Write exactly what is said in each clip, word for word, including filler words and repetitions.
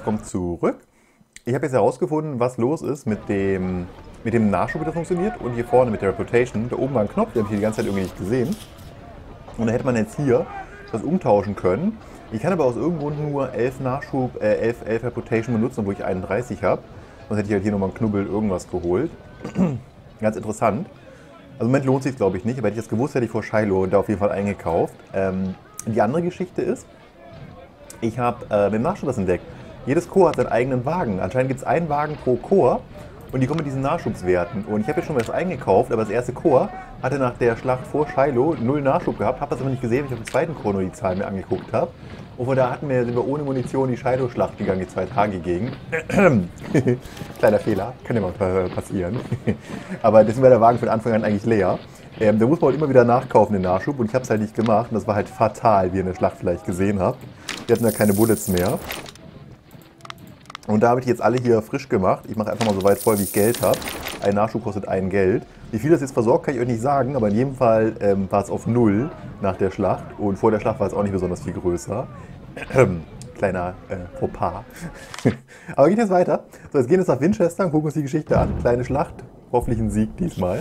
kommt zurück. Ich habe jetzt herausgefunden, was los ist mit dem, mit dem Nachschub, wie das funktioniert. Und hier vorne mit der Reputation. Da oben war ein Knopf, den habe ich die ganze Zeit irgendwie nicht gesehen. Und da hätte man jetzt hier das umtauschen können. Ich kann aber aus irgendeinem Grund nur elf Nachschub, äh, elf, elf Reputation benutzen, wo ich einunddreißig habe. Sonst hätte ich halt hier nochmal einen Knubbel irgendwas geholt. Ganz interessant. Also im Moment lohnt es sich, glaube ich, nicht. Aber hätte ich das gewusst, hätte ich vor Shiloh da auf jeden Fall eingekauft. Ähm, die andere Geschichte ist, ich habe äh, mit dem Nachschub das entdeckt. Jedes Korps hat seinen eigenen Wagen. Anscheinend gibt es einen Wagen pro Korps und die kommen mit diesen Nachschubswerten. Und ich habe jetzt schon was eingekauft, aber das erste Korps hatte nach der Schlacht vor Shiloh null Nachschub gehabt. Habe das aber nicht gesehen, weil ich auf dem zweiten Korps nur die Zahlen mir angeguckt habe. Und von da hatten wir, sind wir ohne Munition die Shiloh-Schlacht gegangen, die zwei Tage gegen. Kleiner Fehler, kann ja mal passieren. Aber deswegen war der Wagen von Anfang an eigentlich leer. Ähm, da muss man halt immer wieder nachkaufen, den Nachschub. Und ich habe es halt nicht gemacht. Und das war halt fatal, wie ihr in der Schlacht vielleicht gesehen habt. Wir hatten ja keine Bullets mehr. Und da habe ich jetzt alle hier frisch gemacht. Ich mache einfach mal so weit voll, wie ich Geld habe. Ein Nachschub kostet ein Geld. Wie viel das jetzt versorgt, kann ich euch nicht sagen. Aber in jedem Fall ähm, war es auf null nach der Schlacht. Und vor der Schlacht war es auch nicht besonders viel größer. Kleiner äh, Fauxpas. Aber geht jetzt weiter. So, jetzt gehen wir jetzt nach Winchester und gucken uns die Geschichte an. Kleine Schlacht. Hoffentlich ein Sieg diesmal.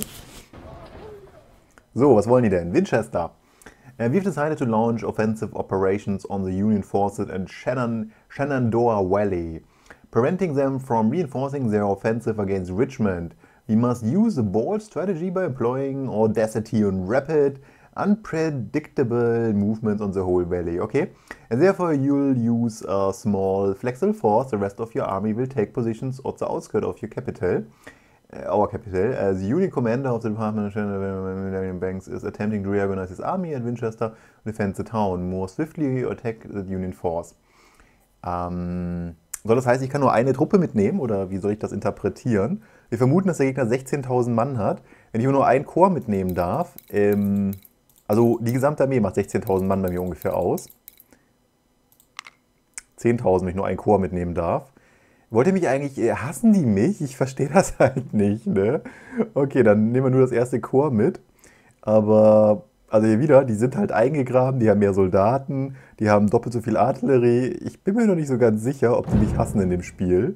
So, was wollen die denn? Winchester. Uh, we've decided to launch offensive operations on the Union forces in Shenandoah, Shenandoah Valley, preventing them from reinforcing their offensive against Richmond. We must use a bold strategy by employing audacity and rapid, unpredictable movements on the whole valley. Okay, and therefore you'll use a small flexible force. The rest of your army will take positions at the outskirts of your capital. Our capital. Uh, the Union commander of the Department of Shenandoah Banks is attempting to reorganize his army at Winchester and defend the town. More swiftly attack the Union force. Ähm, soll das heißen, ich kann nur eine Truppe mitnehmen oder wie soll ich das interpretieren? Wir vermuten, dass der Gegner sechzehntausend Mann hat. Wenn ich nur ein Korps mitnehmen darf, ähm, also die gesamte Armee macht sechzehntausend Mann bei mir ungefähr aus. zehntausend, wenn ich nur ein Korps mitnehmen darf. Wollt ihr mich eigentlich, hassen die mich? Ich verstehe das halt nicht, ne? Okay, dann nehmen wir nur das erste Korps mit. Aber, also hier wieder, die sind halt eingegraben, die haben mehr Soldaten, die haben doppelt so viel Artillerie. Ich bin mir noch nicht so ganz sicher, ob die mich hassen in dem Spiel.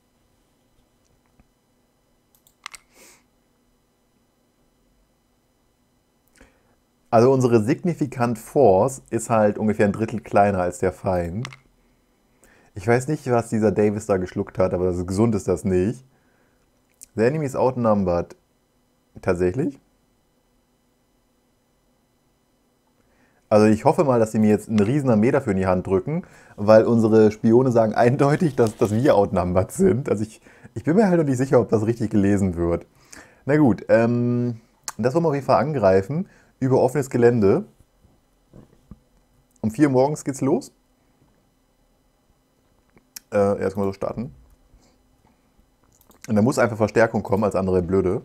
Also unsere Significant Force ist halt ungefähr ein Drittel kleiner als der Feind. Ich weiß nicht, was dieser Davis da geschluckt hat, aber das ist, gesund ist das nicht. The enemy is outnumbered. Tatsächlich? Also ich hoffe mal, dass sie mir jetzt eine riesen Armee dafür in die Hand drücken, weil unsere Spione sagen eindeutig, dass, dass wir outnumbered sind. Also ich, ich bin mir halt noch nicht sicher, ob das richtig gelesen wird. Na gut, ähm, das wollen wir auf jeden Fall angreifen. Über offenes Gelände. Um vier Uhr morgens geht's los. Äh, erstmal so starten. Und da muss einfach Verstärkung kommen, als andere blöde.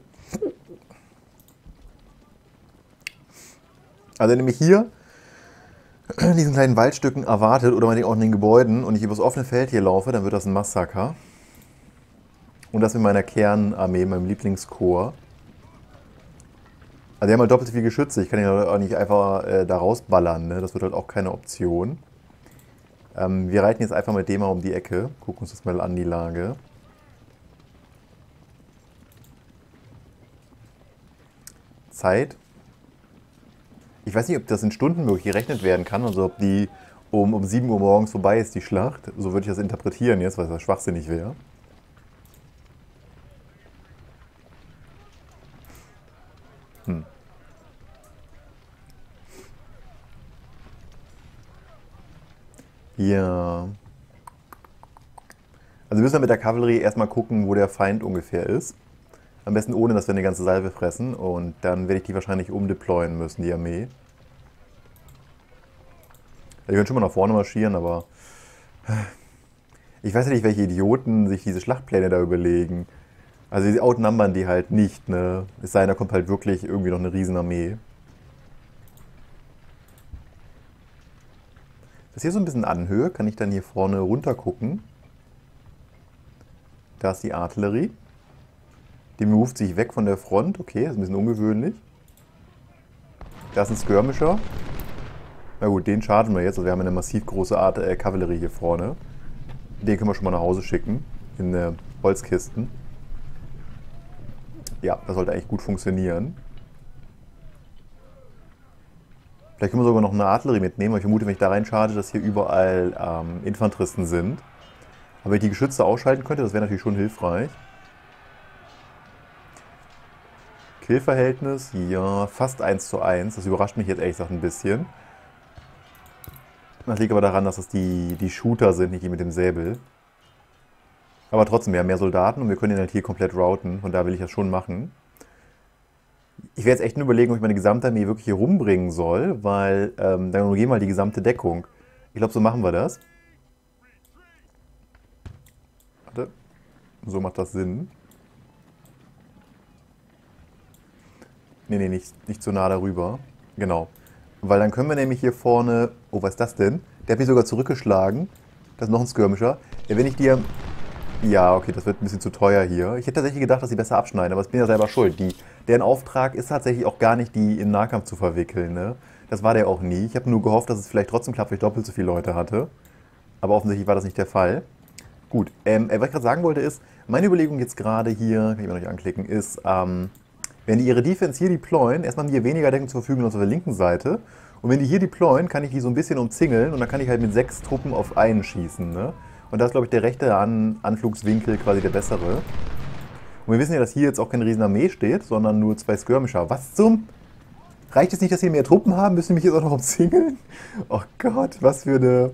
Also wenn ihr mich hier in diesen kleinen Waldstücken erwartet oder meinetwegen auch in den Gebäuden und ich übers offene Feld hier laufe, dann wird das ein Massaker. Und das mit meiner Kernarmee, meinem Lieblingskorps. Also die haben halt doppelt so viel Geschütze. Ich kann ja auch nicht einfach äh, da rausballern, ne? Das wird halt auch keine Option. Ähm, wir reiten jetzt einfach mit dem mal um die Ecke. Gucken uns das mal an, die Lage. Zeit. Ich weiß nicht, ob das in Stunden wirklich gerechnet werden kann. Also ob die um, um sieben Uhr morgens vorbei ist, die Schlacht. So würde ich das interpretieren jetzt, weil das schwachsinnig wäre. Hm. Ja. Also wir müssen mit der Kavallerie erstmal gucken, wo der Feind ungefähr ist. Am besten ohne, dass wir eine ganze Salve fressen. Und dann werde ich die wahrscheinlich umdeployen müssen, die Armee. Die können schon mal nach vorne marschieren, aber ich weiß ja nicht, welche Idioten sich diese Schlachtpläne da überlegen. Also die outnumbern die halt nicht, ne? Es sei denn, da kommt halt wirklich irgendwie noch eine Riesenarmee. Das hier so ein bisschen Anhöhe, kann ich dann hier vorne runter gucken. Da ist die Artillerie. Die moved sich weg von der Front. Okay, das ist ein bisschen ungewöhnlich. Da ist ein Skirmisher. Na gut, den chargen wir jetzt. Also wir haben eine massiv große Art äh, Kavallerie hier vorne. Den können wir schon mal nach Hause schicken. In äh, Holzkisten. Ja, das sollte eigentlich gut funktionieren. Vielleicht können wir sogar noch eine Artillerie mitnehmen, weil ich vermute, wenn ich da reincharge, dass hier überall ähm, Infanteristen sind. Aber wenn ich die Geschütze ausschalten könnte, das wäre natürlich schon hilfreich. Killverhältnis, ja, fast eins zu eins. Das überrascht mich jetzt ehrlich gesagt ein bisschen. Das liegt aber daran, dass das die, die Shooter sind, nicht die mit dem Säbel. Aber trotzdem, wir haben mehr Soldaten und wir können den halt hier komplett routen. Von da will ich das schon machen. Ich werde jetzt echt nur überlegen, ob ich meine gesamte Armee wirklich hier rumbringen soll, weil ähm, dann gehen wir mal die gesamte Deckung. Ich glaube, so machen wir das. Warte. So macht das Sinn. Nee, nee, nicht, nicht so nah darüber. Genau. Weil dann können wir nämlich hier vorne... Oh, was ist das denn? Der hat mich sogar zurückgeschlagen. Das ist noch ein Skirmisher. Ja, wenn ich dir... Ja, okay, das wird ein bisschen zu teuer hier. Ich hätte tatsächlich gedacht, dass sie besser abschneiden, aber ich bin ja selber schuld. Die, deren Auftrag ist tatsächlich auch gar nicht, die in Nahkampf zu verwickeln. Ne? Das war der auch nie. Ich habe nur gehofft, dass es vielleicht trotzdem klappt, weil ich doppelt so viele Leute hatte. Aber offensichtlich war das nicht der Fall. Gut, ähm, was ich gerade sagen wollte ist, meine Überlegung jetzt gerade hier, kann ich mal noch anklicken, ist, ähm, wenn die ihre Defense hier deployen, erstmal haben die hier weniger Deckung zur Verfügung als auf der linken Seite. Und wenn die hier deployen, kann ich die so ein bisschen umzingeln und dann kann ich halt mit sechs Truppen auf einen schießen. Ne? Und da ist, glaube ich, der rechte An Anflugswinkel quasi der bessere. Und wir wissen ja, dass hier jetzt auch keine riesen Armee steht, sondern nur zwei Skirmisher. Was zum... Reicht es nicht, dass sie mehr Truppen haben? Müssen die mich jetzt auch noch umzingeln? Oh Gott, was für eine...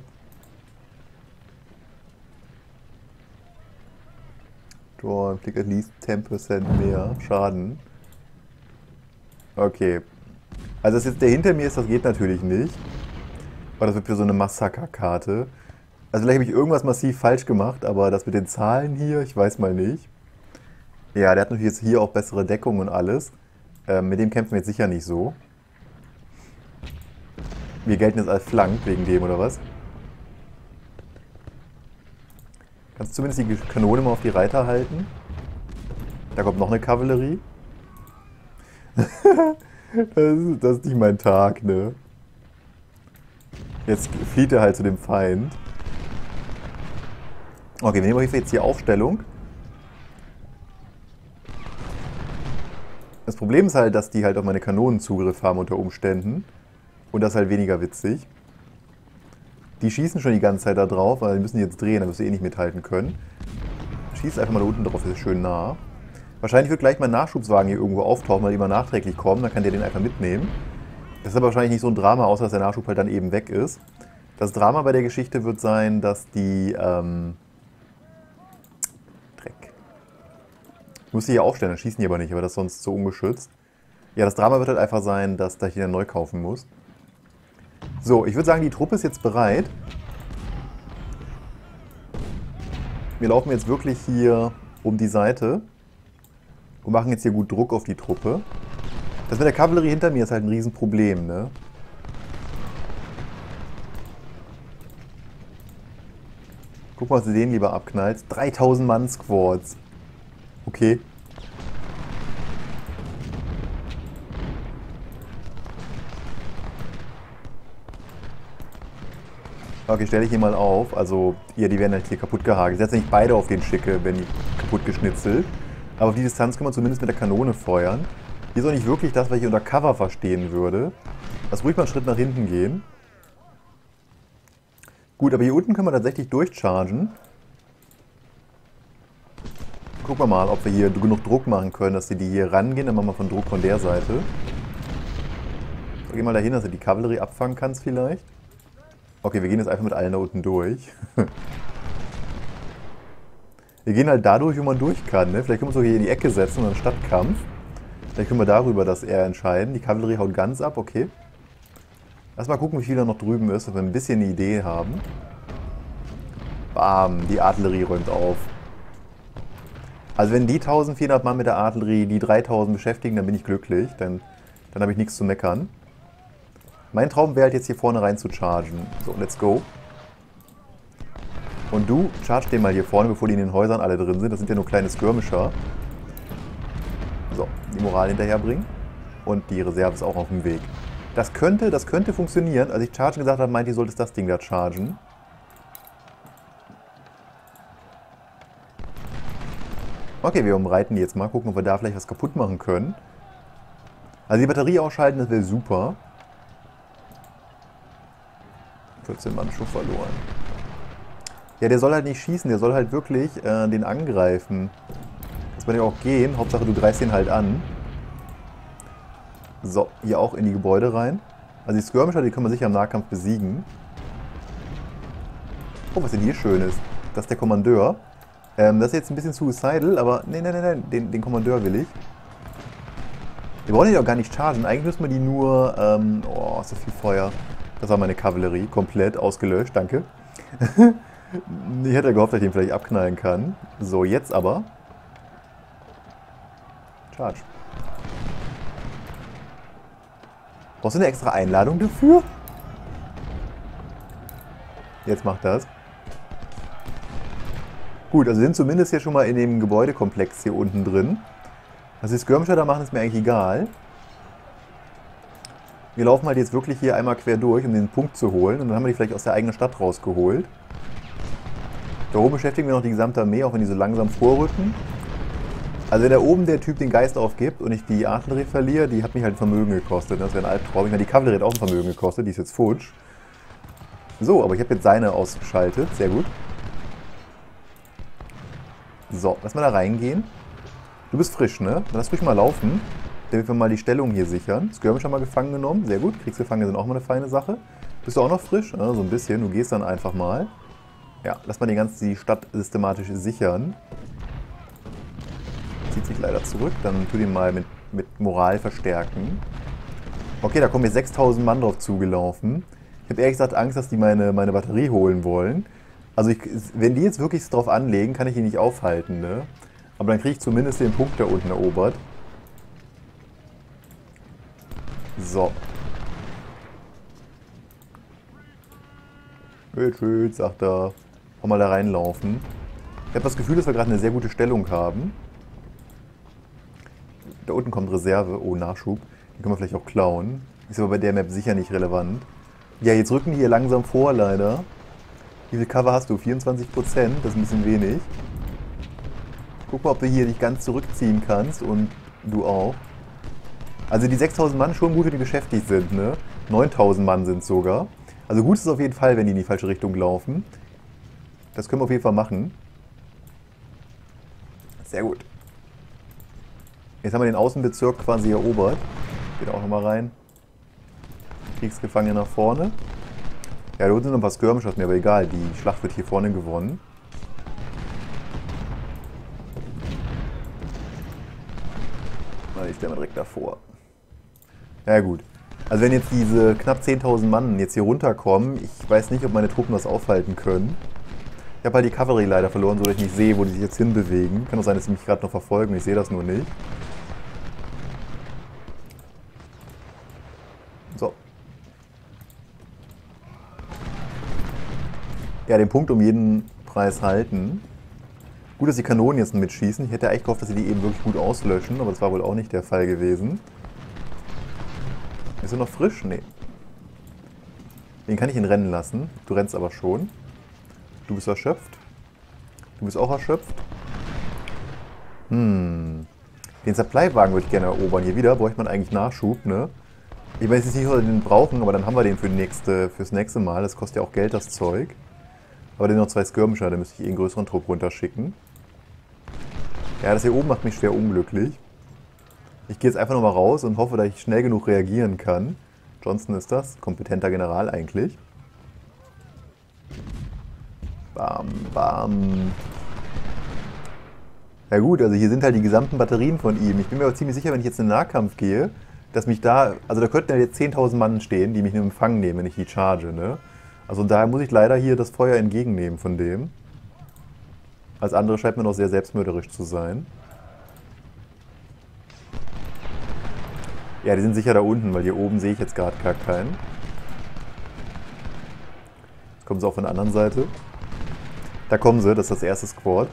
Draw, click at least ten percent mehr Schaden. Okay. Also das jetzt der hinter mir ist, das geht natürlich nicht. Aber das wird für so eine Massakerkarte. Also vielleicht habe ich irgendwas massiv falsch gemacht, aber das mit den Zahlen hier, ich weiß mal nicht. Ja, der hat natürlich jetzt hier auch bessere Deckung und alles. Ähm, mit dem kämpfen wir jetzt sicher nicht so. Wir gelten jetzt als Flank wegen dem, oder was? Kannst du zumindest die Kanone mal auf die Reiter halten? Da kommt noch eine Kavallerie. das, ist, das ist nicht mein Tag, ne? Jetzt flieht er halt zu dem Feind. Okay, wir nehmen auf jeden Fall jetzt hier Aufstellung. Das Problem ist halt, dass die halt auf meine Kanonen Zugriff haben unter Umständen. Und das ist halt weniger witzig. Die schießen schon die ganze Zeit da drauf, weil die müssen jetzt drehen, dann wirst du eh nicht mithalten können. Schießt einfach mal da unten drauf, das ist schön nah. Wahrscheinlich wird gleich mein Nachschubswagen hier irgendwo auftauchen, weil die mal nachträglich kommen, dann kann der den einfach mitnehmen. Das ist aber wahrscheinlich nicht so ein Drama, außer dass der Nachschub halt dann eben weg ist. Das Drama bei der Geschichte wird sein, dass die... Ähm Dreck. Ich muss die hier aufstellen, dann schießen die aber nicht, aber das ist sonst so ungeschützt. Ja, das Drama wird halt einfach sein, dass ich wieder neu kaufen muss. So, ich würde sagen, die Truppe ist jetzt bereit. Wir laufen jetzt wirklich hier um die Seite und machen jetzt hier gut Druck auf die Truppe. Das mit der Kavallerie hinter mir ist halt ein Riesenproblem, ne? Guck mal, was du den lieber abknallst. dreitausend Mann Squads. Okay. Okay, stelle ich hier mal auf. Also, ja, die werden halt hier kaputt gehagelt. Ich setze nicht beide auf den Schicke, wenn die kaputt geschnitzelt. Aber auf die Distanz können wir zumindest mit der Kanone feuern. Hier ist auch nicht wirklich das, was ich unter Cover verstehen würde. Lass ruhig mal einen Schritt nach hinten gehen. Gut, aber hier unten können wir tatsächlich durchchargen. Gucken wir mal, ob wir hier genug Druck machen können, dass sie die hier rangehen. Dann machen wir von Druck von der Seite. So, geh mal dahin, dass du die Kavallerie abfangen kannst vielleicht. Okay, wir gehen jetzt einfach mit allen da unten durch. Wir gehen halt dadurch, wo man durch kann. Ne? Vielleicht können wir uns auch hier in die Ecke setzen und einen Stadtkampf. Vielleicht können wir darüber das eher entscheiden. Die Kavallerie haut ganz ab, okay. Lass mal gucken, wie viel da noch drüben ist, dass wir ein bisschen eine Idee haben. Bam, die Artillerie räumt auf. Also wenn die eintausendvierhundert Mann mit der Artillerie die dreitausend beschäftigen, dann bin ich glücklich. Dann, dann habe ich nichts zu meckern. Mein Traum wäre halt jetzt hier vorne rein zu chargen. So, let's go. Und du, charge den mal hier vorne, bevor die in den Häusern alle drin sind. Das sind ja nur kleine Skirmisher. So, die Moral hinterherbringen. Und die Reserve ist auch auf dem Weg. Das könnte, das könnte funktionieren. Als ich chargen gesagt habe, meinte ich, solltest das Ding da chargen. Okay, wir umreiten die jetzt mal. Gucken, ob wir da vielleicht was kaputt machen können. Also die Batterie ausschalten, das wäre super. vierzehn Mann schon verloren. Ja, der soll halt nicht schießen. Der soll halt wirklich äh, den angreifen. Das wird ja auch gehen. Hauptsache, du greifst ihn halt an. So, hier auch in die Gebäude rein. Also die Skirmisher, die können wir sicher im Nahkampf besiegen. Oh, was denn hier schön ist. Das ist der Kommandeur. Ähm, das ist jetzt ein bisschen suicidal, aber nein, nein, nein, nein, den, den Kommandeur will ich. Wir wollen die auch gar nicht chargen. Eigentlich müssen wir die nur... Ähm, oh, so viel Feuer. Das war meine Kavallerie. Komplett ausgelöscht, danke. Ich hätte gehofft, dass ich den vielleicht abknallen kann. So, jetzt aber... Charge. Brauchst du eine extra Einladung dafür? Jetzt macht das. Gut, also sind zumindest hier schon mal in dem Gebäudekomplex hier unten drin. Was die Skirmisher da machen, ist mir eigentlich egal. Wir laufen halt jetzt wirklich hier einmal quer durch, um den Punkt zu holen. Und dann haben wir die vielleicht aus der eigenen Stadt rausgeholt. Da oben beschäftigen wir noch die gesamte Armee, auch wenn die so langsam vorrücken. Also wenn da oben der Typ den Geist aufgibt und ich die Artillerie verliere, die hat mich halt ein Vermögen gekostet. Das wäre ein Albtraum. Ich meine, die Kavallerie hat auch ein Vermögen gekostet, die ist jetzt futsch. So, aber ich habe jetzt seine ausgeschaltet. Sehr gut. So, lass mal da reingehen. Du bist frisch, ne? Dann lass ruhig mal laufen, damit wir mal die Stellung hier sichern. Skirmisher mal gefangen genommen. Sehr gut. Kriegsgefangene sind auch mal eine feine Sache. Bist du auch noch frisch? Ja, so ein bisschen. Du gehst dann einfach mal. Ja, lass mal die ganze die Stadt systematisch sichern. Zieht sich leider zurück. Dann tu den mal mit, mit Moral verstärken. Okay, da kommen jetzt sechstausend Mann drauf zugelaufen. Ich habe ehrlich gesagt Angst, dass die meine, meine Batterie holen wollen. Also ich, wenn die jetzt wirklich drauf anlegen, kann ich die nicht aufhalten, ne? Aber dann kriege ich zumindest den Punkt da unten erobert. So. Schön, schön, sagt er. Auch mal da reinlaufen. Ich habe das Gefühl, dass wir gerade eine sehr gute Stellung haben. Da unten kommt Reserve. Oh, Nachschub. Die können wir vielleicht auch klauen. Ist aber bei der Map sicher nicht relevant. Ja, jetzt rücken die hier langsam vor, leider. Wie viel Cover hast du? vierundzwanzig Prozent. Das ist ein bisschen wenig. Guck mal, ob du hier dich ganz zurückziehen kannst. Und du auch. Also die sechstausend Mann schon gut, wenn die beschäftigt sind, ne? neuntausend Mann sind sogar. Also gut ist es auf jeden Fall, wenn die in die falsche Richtung laufen. Das können wir auf jeden Fall machen. Sehr gut. Jetzt haben wir den Außenbezirk quasi erobert. Geht auch nochmal rein. Kriegsgefangene nach vorne. Ja, da unten sind noch ein paar Skirmisher, mir aber egal. Die Schlacht wird hier vorne gewonnen. Ich stelle mal direkt davor. Ja gut. Also wenn jetzt diese knapp zehntausend Mann jetzt hier runterkommen, ich weiß nicht, ob meine Truppen das aufhalten können. Ich habe halt die Kavallerie leider verloren, sodass ich nicht sehe, wo die sich jetzt hinbewegen. Kann auch sein, dass sie mich gerade noch verfolgen, ich sehe das nur nicht. So. Ja, den Punkt um jeden Preis halten. Gut, dass die Kanonen jetzt mitschießen. Ich hätte echt gehofft, dass sie die eben wirklich gut auslöschen, aber das war wohl auch nicht der Fall gewesen. Ist er noch frisch? Nee. Den kann ich ihn rennen lassen. Du rennst aber schon. Du bist erschöpft. Du bist auch erschöpft. Hm. Den Supply-Wagen würde ich gerne erobern. Hier wieder bräuchte man eigentlich Nachschub, ne? Ich weiß jetzt nicht, ob wir den brauchen, aber dann haben wir den für die nächste, fürs nächste Mal. Das kostet ja auch Geld, das Zeug. Aber dann noch zwei Skirmisher, da müsste ich eh einen größeren Trupp runterschicken. Ja, das hier oben macht mich schwer unglücklich. Ich gehe jetzt einfach nochmal raus und hoffe, dass ich schnell genug reagieren kann. Johnston ist das, kompetenter General eigentlich. Bam, bam. Ja gut, also hier sind halt die gesamten Batterien von ihm. Ich bin mir aber ziemlich sicher, wenn ich jetzt in den Nahkampf gehe, dass mich da, also da könnten ja jetzt zehntausend Mann stehen, die mich in Empfang nehmen, wenn ich die charge, ne? Also daher muss ich leider hier das Feuer entgegennehmen von dem. Als andere scheint mir noch sehr selbstmörderisch zu sein. Ja, die sind sicher da unten, weil hier oben sehe ich jetzt gerade gar keinen. Jetzt kommen sie auch von der anderen Seite. Da kommen sie, das ist das erste Squad.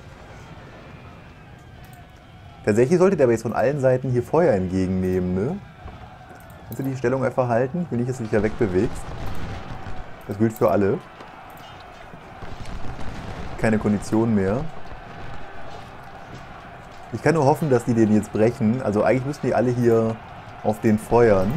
Tatsächlich sollte der aber jetzt von allen Seiten hier Feuer entgegennehmen, ne? Kannst du die Stellung einfach halten? Will nicht, dass du dich da wegbewegst. Das gilt für alle. Keine Kondition mehr. Ich kann nur hoffen, dass die den jetzt brechen. Also eigentlich müssen die alle hier auf den feuern.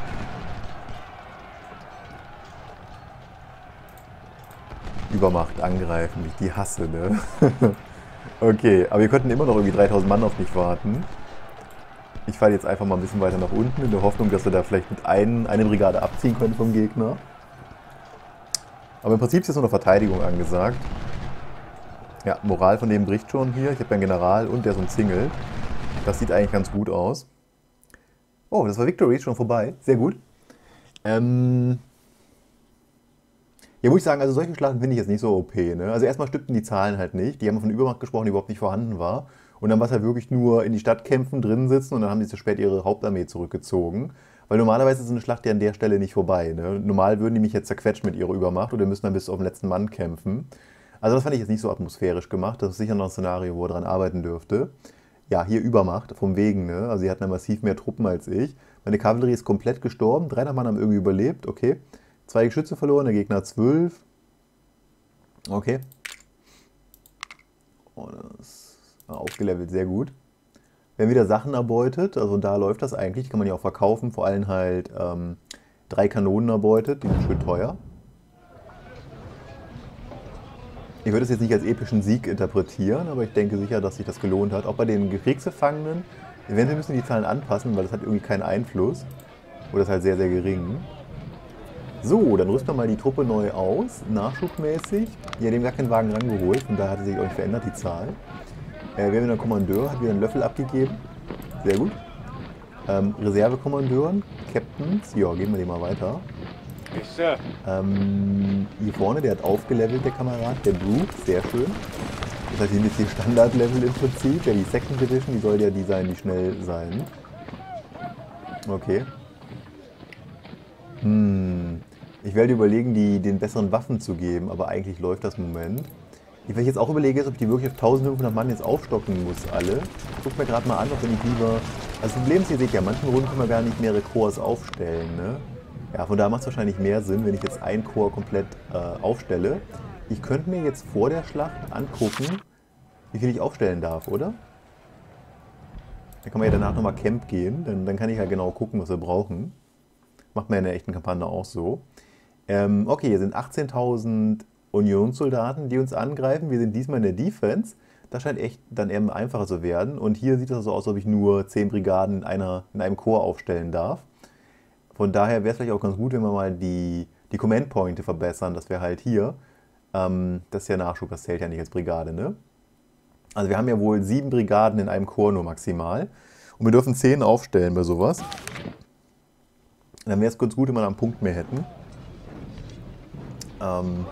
Übermacht angreifen, ich die hasse, ne? Okay, aber wir könnten immer noch irgendwie dreitausend Mann auf mich warten. Ich falle jetzt einfach mal ein bisschen weiter nach unten, in der Hoffnung, dass wir da vielleicht mit ein, eine Brigade abziehen können vom Gegner. Aber im Prinzip ist jetzt nur noch Verteidigung angesagt. Ja, Moral von dem bricht schon hier. Ich habe ja einen General und der ist umzingelt. Das sieht eigentlich ganz gut aus. Oh, das war Victory, ist schon vorbei. Sehr gut. Ähm... Ja, muss ich sagen, also solche Schlachten finde ich jetzt nicht so O P. Ne? Also erstmal stimmten die Zahlen halt nicht. Die haben von Übermacht gesprochen, die überhaupt nicht vorhanden war. Und dann war es halt wirklich nur in die Stadtkämpfen drin sitzen und dann haben sie zu spät ihre Hauptarmee zurückgezogen. Weil normalerweise ist so eine Schlacht ja an der Stelle nicht vorbei. Ne? Normal würden die mich jetzt zerquetschen mit ihrer Übermacht oder müssen dann bis auf den letzten Mann kämpfen. Also das fand ich jetzt nicht so atmosphärisch gemacht. Das ist sicher noch ein Szenario, wo er dran arbeiten dürfte. Ja, hier Übermacht, vom Wegen. Ne? Also sie hatten ja massiv mehr Truppen als ich. Meine Kavallerie ist komplett gestorben. dreihundert Mann haben irgendwie überlebt, okay. Zwei Geschütze verloren, der Gegner hat zwölf. Okay. Oh, das ist aufgelevelt, sehr gut. Wir haben wieder Sachen erbeutet, also da läuft das eigentlich, kann man ja auch verkaufen. Vor allem halt ähm, drei Kanonen erbeutet, die sind schön teuer. Ich würde es jetzt nicht als epischen Sieg interpretieren, aber ich denke sicher, dass sich das gelohnt hat. Auch bei den Kriegsgefangenen. Eventuell müssen die Zahlen anpassen, weil das hat irgendwie keinen Einfluss. Oder ist halt sehr, sehr gering. So, dann rüsten wir mal die Truppe neu aus, nachschubmäßig. Ja, dem gar keinen Wagen rangeholt, von daher hat sich auch nicht verändert, die Zahl. Äh, wir haben wieder einen Kommandeur, hat wieder einen Löffel abgegeben. Sehr gut. Ähm, Reservekommandeuren, Captains, ja, geben wir den mal weiter. Yes, Sir. Ähm, hier vorne, der hat aufgelevelt, der Kamerad, der Brooke, sehr schön. Das heißt, hier ist hier Standardlevel im Prinzip. Ja, die Second Division, die soll ja die sein, die schnell sein. Okay. Hm. Ich werde überlegen, die den besseren Waffen zu geben, aber eigentlich läuft das im Moment. Was ich jetzt auch überlege, ist, ob ich die wirklich auf eintausendfünfhundert Mann jetzt aufstocken muss, alle. Ich gucke mir gerade mal an, ob wenn ich lieber... Also das Problem ist, ihr seht ja, manchen Runden können wir gar nicht mehrere Korps aufstellen, ne? Ja, von daher macht es wahrscheinlich mehr Sinn, wenn ich jetzt ein Korps komplett äh, aufstelle. Ich könnte mir jetzt vor der Schlacht angucken, wie viel ich aufstellen darf, oder? Dann kann man ja danach nochmal Camp gehen, dann, dann kann ich ja genau gucken, was wir brauchen. Macht man ja in der echten Kampagne auch so. Ähm, okay, hier sind achtzehntausend Unionssoldaten, die uns angreifen. Wir sind diesmal in der Defense. Das scheint echt dann eher einfacher zu werden. Und hier sieht es so aus, als ob ich nur zehn Brigaden in, einer, in einem Korps aufstellen darf. Von daher wäre es vielleicht auch ganz gut, wenn wir mal die, die Command-Pointe verbessern, dass wir halt hier, ähm, das ist ja Nachschub, das zählt ja nicht als Brigade, ne? Also wir haben ja wohl sieben Brigaden in einem Korps nur maximal. Und wir dürfen zehn aufstellen bei sowas. Dann wäre es ganz gut, wenn wir einen Punkt mehr hätten. Ähm,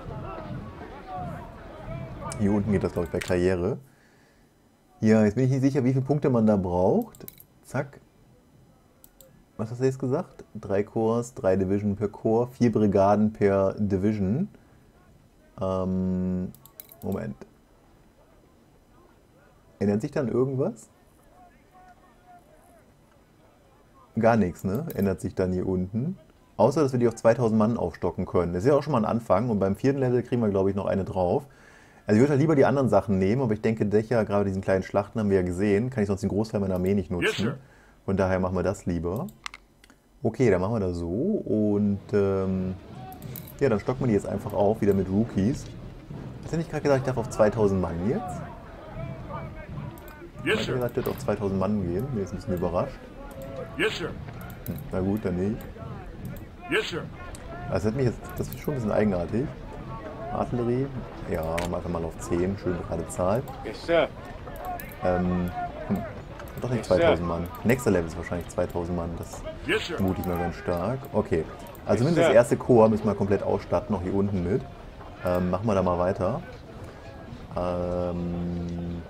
hier unten geht das, glaube ich, bei Karriere. Ja, jetzt bin ich nicht sicher, wie viele Punkte man da braucht. Zack. Was hast du jetzt gesagt? Drei Korps, drei Division per Korps, vier Brigaden per Division. Ähm, Moment. Ändert sich dann irgendwas? Gar nichts, ne? Ändert sich dann hier unten. Außer, dass wir die auf zweitausend Mann aufstocken können. Das ist ja auch schon mal ein Anfang und beim vierten Level kriegen wir, glaube ich, noch eine drauf. Also ich würde halt lieber die anderen Sachen nehmen, aber ich denke, Dächer, gerade diesen kleinen Schlachten haben wir ja gesehen, kann ich sonst den Großteil meiner Armee nicht nutzen. Yes, von daher machen wir das lieber. Okay, dann machen wir das so und ähm, ja, dann stocken wir die jetzt einfach auf, wieder mit Rookies. Hast du nicht gerade gesagt, ich darf auf zweitausend Mann jetzt? Yes, ich habe gesagt, ich werde auf zweitausend Mann gehen, mir ist ein bisschen überrascht. Yes, sir. Hm, na gut, dann nicht. Yes, sir. Das, hat mich jetzt, das ist schon ein bisschen eigenartig. Artillerie, ja, machen wir einfach mal auf zehn, schön gerade Zahl. Yes, sir. Ähm, hm, doch nicht Yes, zweitausend Mann. Nächster Level ist wahrscheinlich zweitausend Mann, das Yes, sir. vermute ich mal ganz stark. Okay, also Yes, zumindest sir. das erste Korps müssen wir komplett ausstatten, noch hier unten mit. Ähm, machen wir da mal weiter. Ähm,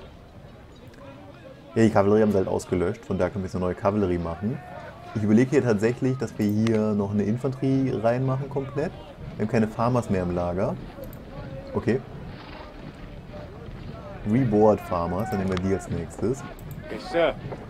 ja, die Kavallerie haben sie halt ausgelöscht, von daher können wir jetzt eine neue Kavallerie machen. Ich überlege hier tatsächlich, dass wir hier noch eine Infanterie reinmachen komplett. Wir haben keine Farmers mehr im Lager. Okay. Reboard Farmers, dann nehmen wir die als nächstes. Yes, sir.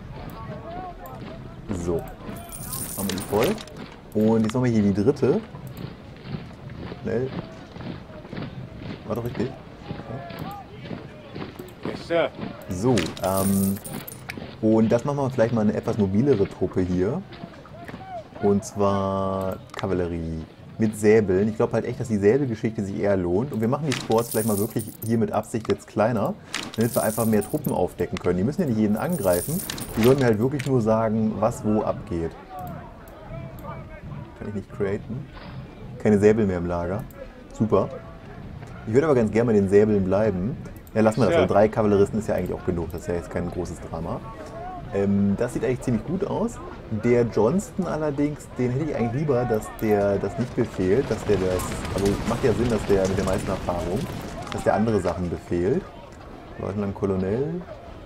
So. Haben wir die voll. Und jetzt machen wir hier die dritte. Schnell. War doch richtig. Yes, sir. So, ähm, und das machen wir vielleicht mal eine etwas mobilere Truppe hier. Und zwar Kavallerie mit Säbeln. Ich glaube halt echt, dass die Säbelgeschichte sich eher lohnt. Und wir machen die Sports vielleicht mal wirklich hier mit Absicht jetzt kleiner, damit wir einfach mehr Truppen aufdecken können. Die müssen ja nicht jeden angreifen. Die sollen mir halt wirklich nur sagen, was wo abgeht. Kann ich nicht createn. Keine Säbel mehr im Lager. Super. Ich würde aber ganz gerne bei den Säbeln bleiben. Ja, lassen wir das. Also drei Kavalleristen ist ja eigentlich auch genug. Das ist ja jetzt kein großes Drama. Ähm, das sieht eigentlich ziemlich gut aus. Der Johnston allerdings, den hätte ich eigentlich lieber, dass der das nicht befehlt. Dass der das, also macht ja Sinn, dass der mit der meisten Erfahrung, dass der andere Sachen befehlt. Leutnant Colonel.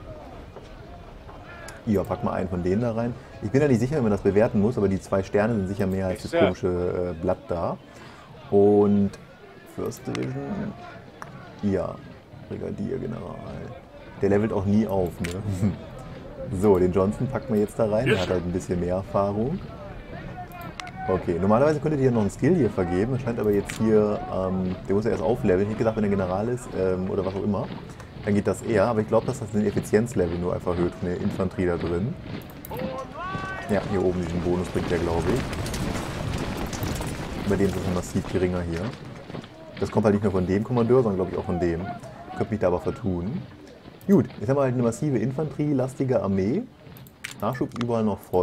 Ja, pack mal einen von denen da rein. Ich bin ja nicht sicher, wenn man das bewerten muss, aber die zwei Sterne sind sicher mehr als das komische äh, Blatt da. Und First Division, ja, Brigadier General. Der levelt auch nie auf, ne? So, den Johnston packen wir jetzt da rein. Der hat halt ein bisschen mehr Erfahrung. Okay, normalerweise könntet ihr noch einen Skill hier vergeben. Das scheint aber jetzt hier, ähm, der muss ja erst aufleveln. Ich hätte gesagt, wenn er General ist ähm, oder was auch immer, dann geht das eher. Aber ich glaube, dass das den Effizienzlevel nur einfach erhöht von der Infanterie da drin. Ja, hier oben diesen Bonus bringt der, glaube ich. Bei dem ist es massiv geringer hier. Das kommt halt nicht nur von dem Kommandeur, sondern glaube ich auch von dem. Ich könnte mich da aber vertun. Gut, jetzt haben wir halt eine massive Infanterie-lastige Armee. Nachschub überall noch voll.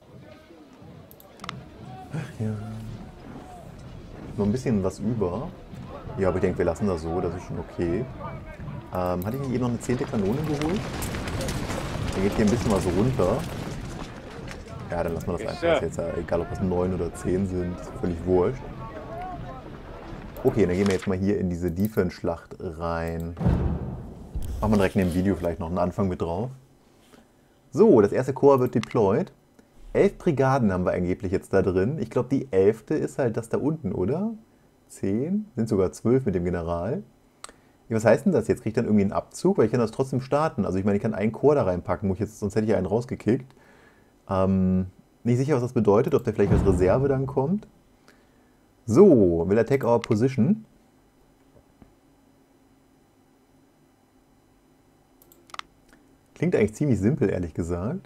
Ach ja. Noch ein bisschen was über. Ja, aber ich denke, wir lassen das so, das ist schon okay. Ähm, hatte ich nicht eben noch eine zehnte Kanone geholt? Dann geht hier ein bisschen was runter. Ja, dann lassen wir das einfach. Das ist jetzt ja egal, ob das neun oder zehn sind, ist völlig wurscht. Okay, dann gehen wir jetzt mal hier in diese Defense-Schlacht rein. Machen wir direkt in dem Video vielleicht noch einen Anfang mit drauf. So, das erste Korps wird deployed. Elf Brigaden haben wir angeblich jetzt da drin. Ich glaube, die elfte ist halt das da unten, oder? Zehn? Sind sogar zwölf mit dem General. Ja, was heißt denn das jetzt? Kriege ich dann irgendwie einen Abzug? Weil ich kann das trotzdem starten. Also ich meine, ich kann einen Korps da reinpacken, muss ich jetzt, sonst hätte ich ja einen rausgekickt. Ähm, nicht sicher, was das bedeutet, ob der vielleicht als Reserve dann kommt. So, will attack our position. Klingt eigentlich ziemlich simpel, ehrlich gesagt.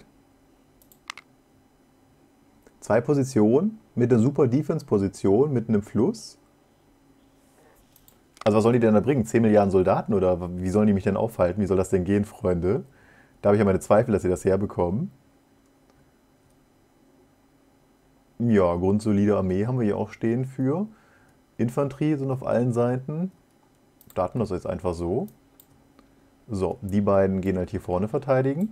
Zwei Positionen mit einer super Defense-Position, mit einem Fluss. Also was sollen die denn da bringen? zehn Milliarden Soldaten oder wie sollen die mich denn aufhalten? Wie soll das denn gehen, Freunde? Da habe ich ja meine Zweifel, dass sie das herbekommen. Ja, grundsolide Armee haben wir hier auch stehen für. Infanterie sind auf allen Seiten. Starten das jetzt einfach so. So, die beiden gehen halt hier vorne verteidigen.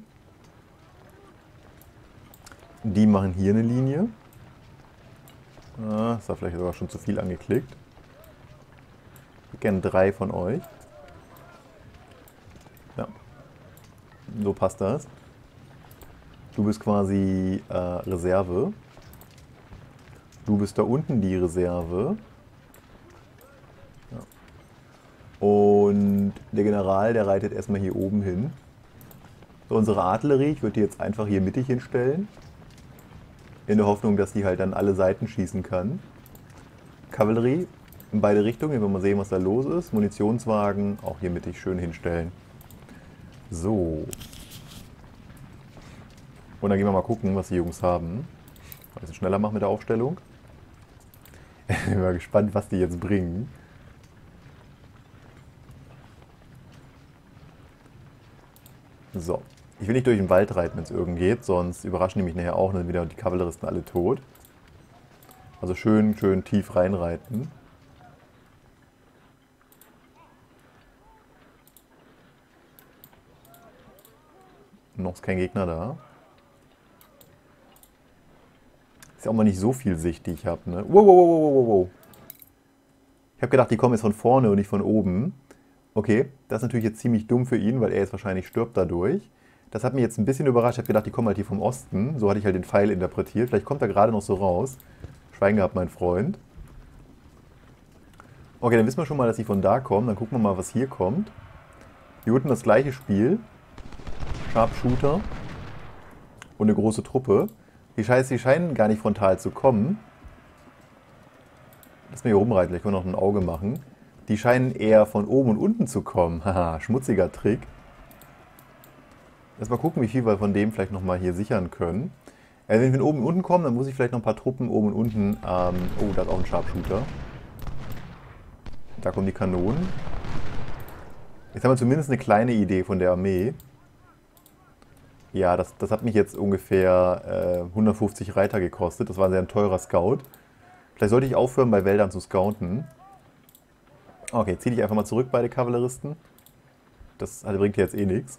Die machen hier eine Linie. Ah, das war vielleicht sogar schon zu viel angeklickt. Ich hätte gerne drei von euch. Ja, so passt das. Du bist quasi äh, Reserve. Du bist da unten die Reserve. Ja. Und der General, der reitet erstmal hier oben hin. So, unsere Artillerie, ich würde die jetzt einfach hier mittig hinstellen. In der Hoffnung, dass die halt an alle Seiten schießen kann. Kavallerie in beide Richtungen, hier wollen wir mal sehen, was da los ist. Munitionswagen auch hier mittig schön hinstellen. So. Und dann gehen wir mal gucken, was die Jungs haben. Ein bisschen schneller machen mit der Aufstellung. Ich bin mal gespannt, was die jetzt bringen. So. Ich will nicht durch den Wald reiten, wenn es irgend geht, sonst überraschen die mich nachher auch und dann wieder die Kavalleristen alle tot. Also schön, schön tief reinreiten. Noch ist kein Gegner da. Ist ja auch mal nicht so viel Sicht, die ich habe, ne? Wow, wow, wow, wow, wow, wow. Ich habe gedacht, die kommen jetzt von vorne und nicht von oben. Okay, das ist natürlich jetzt ziemlich dumm für ihn, weil er jetzt wahrscheinlich stirbt dadurch. Das hat mich jetzt ein bisschen überrascht. Ich habe gedacht, die kommen halt hier vom Osten. So hatte ich halt den Pfeil interpretiert. Vielleicht kommt er gerade noch so raus. Schwein gehabt, mein Freund. Okay, dann wissen wir schon mal, dass sie von da kommen. Dann gucken wir mal, was hier kommt. Hier unten das gleiche Spiel. Sharpshooter. Und eine große Truppe. Die Scheiße, die scheinen gar nicht frontal zu kommen. Lass mal hier rumreiten, vielleicht können wir noch ein Auge machen. Die scheinen eher von oben und unten zu kommen. Haha, schmutziger Trick. Erstmal gucken, wie viel wir von dem vielleicht nochmal hier sichern können. Äh, wenn wir von oben und unten kommen, dann muss ich vielleicht noch ein paar Truppen oben und unten... Ähm, oh, da ist auch ein Sharpshooter. Da kommen die Kanonen. Jetzt haben wir zumindest eine kleine Idee von der Armee. Ja, das, das hat mich jetzt ungefähr äh, hundertfünfzig Reiter gekostet. Das war ein sehr teurer Scout. Vielleicht sollte ich aufhören, bei Wäldern zu scouten. Okay, zieh dich einfach mal zurück, beide Kavalleristen. Das bringt dir jetzt eh nichts.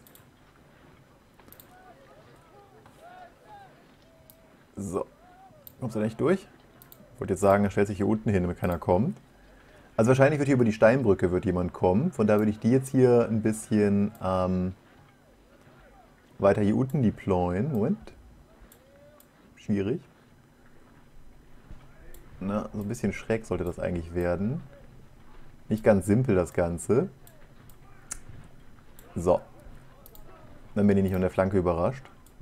So. Kommst du da nicht durch? Ich wollte jetzt sagen, er stellt sich hier unten hin, damit keiner kommt. Also wahrscheinlich wird hier über die Steinbrücke wird jemand kommen. Von daher würde ich die jetzt hier ein bisschen ähm, weiter hier unten deployen. Moment. Schwierig. Na, so ein bisschen schräg sollte das eigentlich werden. Nicht ganz simpel das Ganze. So. Dann bin ich nicht an der Flanke überrascht.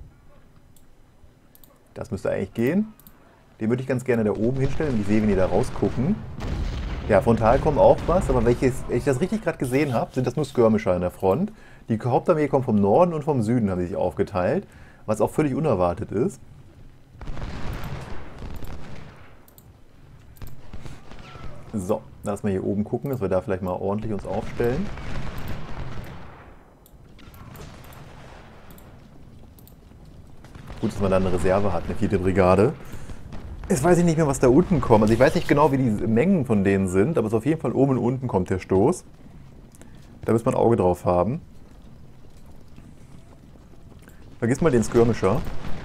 Das müsste eigentlich gehen. Den würde ich ganz gerne da oben hinstellen und ich sehe, wenn die da rausgucken. Ja, frontal kommt auch was, aber welches, wenn ich das richtig gerade gesehen habe, sind das nur Skirmisher an der Front. Die Hauptarmee kommt vom Norden und vom Süden, haben sie sich aufgeteilt, was auch völlig unerwartet ist. So, lass mal hier oben gucken, dass wir da vielleicht mal ordentlich uns aufstellen. Gut, dass man da eine Reserve hat, eine vierte Brigade. Jetzt weiß ich nicht mehr, was da unten kommt. Also ich weiß nicht genau, wie die Mengen von denen sind, aber es ist auf jeden Fall oben und unten kommt der Stoß. Da muss man ein Auge drauf haben. Vergiss mal den Skirmisher.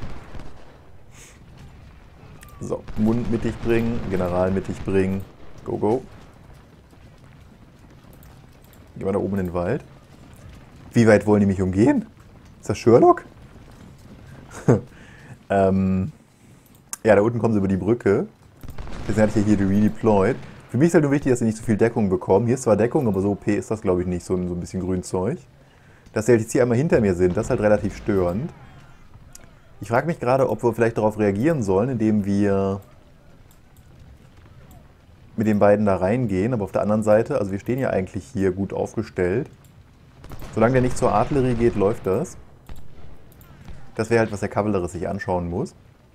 So, Mund mittig bringen, General mittig bringen. Go, go. Gehen wir da oben in den Wald. Wie weit wollen die mich umgehen? Ist das Sherlock? ähm... Ja, da unten kommen sie über die Brücke. Deswegen hatte ich ja hier die redeployed. Für mich ist halt nur wichtig, dass sie nicht so viel Deckung bekommen. Hier ist zwar Deckung, aber so O P ist das, glaube ich, nicht. So ein, so ein bisschen Grünzeug. Dass sie halt jetzt hier einmal hinter mir sind, das ist halt relativ störend. Ich frage mich gerade, ob wir vielleicht darauf reagieren sollen, indem wir mit den beiden da reingehen. Aber auf der anderen Seite, also wir stehen ja eigentlich hier gut aufgestellt. Solange der nicht zur Artillerie geht, läuft das. Das wäre halt, was der Kavallerist sich anschauen muss.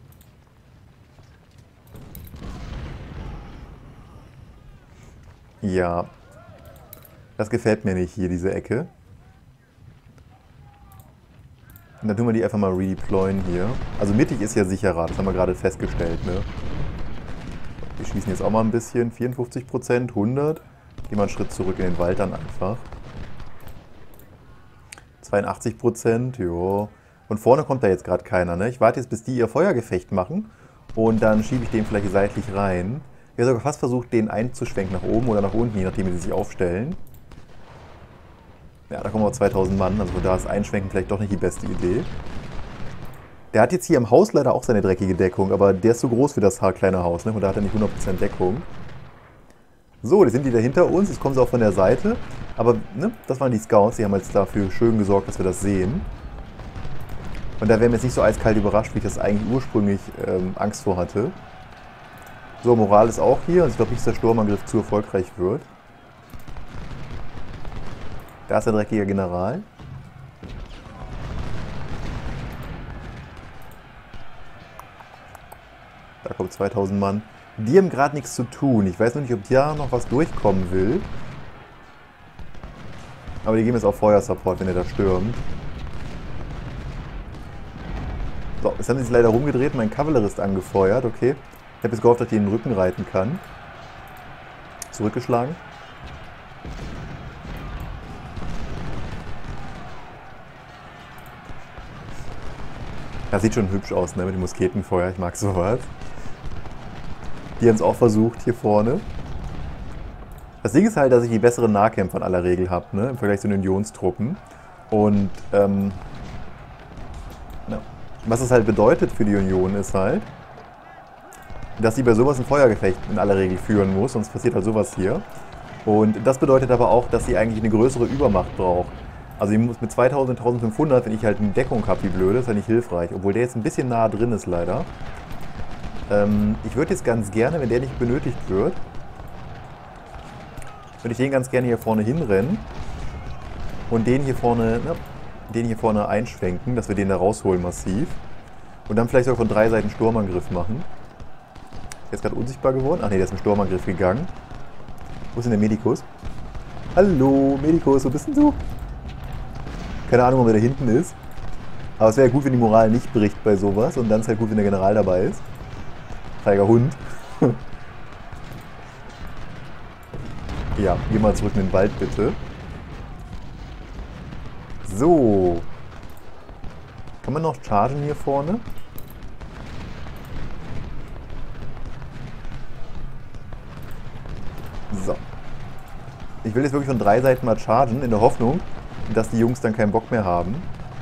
Ja, das gefällt mir nicht hier, diese Ecke. Und dann tun wir die einfach mal redeployen hier. Also mittig ist ja sicherer, das haben wir gerade festgestellt, ne? Wir schießen jetzt auch mal ein bisschen, vierundfünfzig Prozent, hundert. Gehen wir einen Schritt zurück in den Wald dann einfach. zweiundachtzig Prozent, jo. Und vorne kommt da jetzt gerade keiner, ne? Ich warte jetzt, bis die ihr Feuergefecht machen und dann schiebe ich den vielleicht seitlich rein. Ich habe sogar fast versucht, den einzuschwenken nach oben oder nach unten, je nachdem, wie sie sich aufstellen. Ja, da kommen auch zweitausend Mann, also da ist Einschwenken vielleicht doch nicht die beste Idee. Der hat jetzt hier im Haus leider auch seine dreckige Deckung, aber der ist so groß für das kleine Haus, ne? Und da hat er nicht hundert Prozent Deckung. So, jetzt sind die da hinter uns, jetzt kommen sie auch von der Seite. Aber ne, das waren die Scouts, die haben jetzt dafür schön gesorgt, dass wir das sehen. Und da wären wir jetzt nicht so eiskalt überrascht, wie ich das eigentlich ursprünglich ähm, Angst vor hatte. So, Moral ist auch hier. Also ich glaube nicht, dass der Sturmangriff zu erfolgreich wird. Da ist der dreckige General. Da kommen zweitausend Mann. Die haben gerade nichts zu tun. Ich weiß noch nicht, ob da noch was durchkommen will. Aber die geben jetzt auch Feuersupport, wenn er da stürmt. So, jetzt haben sie sich leider rumgedreht, mein Kavallerist angefeuert, okay. Ich habe jetzt gehofft, dass ich in den Rücken reiten kann. Zurückgeschlagen. Das sieht schon hübsch aus, ne, mit dem Musketenfeuer, ich mag sowas. Die haben es auch versucht, hier vorne. Das Ding ist halt, dass ich die besseren Nahkämpfer in aller Regel habe, ne, im Vergleich zu den Unionstruppen. Und, ähm, ja. Was es halt bedeutet für die Union ist halt, dass sie bei sowas ein Feuergefecht in aller Regel führen muss, sonst passiert halt sowas hier. Und das bedeutet aber auch, dass sie eigentlich eine größere Übermacht braucht. Also sie muss mit zweitausend, eintausendfünfhundert, wenn ich halt eine Deckung habe wie blöde, ist ja nicht hilfreich. Obwohl der jetzt ein bisschen nah drin ist leider. Ähm, ich würde jetzt ganz gerne, wenn der nicht benötigt wird, würde ich den ganz gerne hier vorne hinrennen. Und den hier vorne, ne, den hier vorne einschwenken, dass wir den da rausholen massiv. Und dann vielleicht sogar von drei Seiten Sturmangriff machen. Der ist gerade unsichtbar geworden. Ach ne, der ist im Sturmangriff gegangen. Wo ist denn der Medikus? Hallo, Medikus, wo bist denn du? Keine Ahnung, ob er da hinten ist. Aber es wäre gut, wenn die Moral nicht bricht bei sowas. Und dann ist halt gut, wenn der General dabei ist. Feiger Hund. Ja, geh mal zurück in den Wald, bitte. So. Kann man noch chargen hier vorne? So. Ich will jetzt wirklich von drei Seiten mal chargen, in der Hoffnung, dass die Jungs dann keinen Bock mehr haben.